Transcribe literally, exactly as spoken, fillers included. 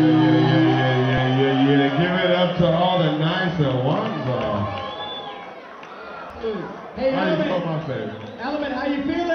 To all the nicer ones. Uh, hey, how Element, you feel, my favorite? Element, how you feeling?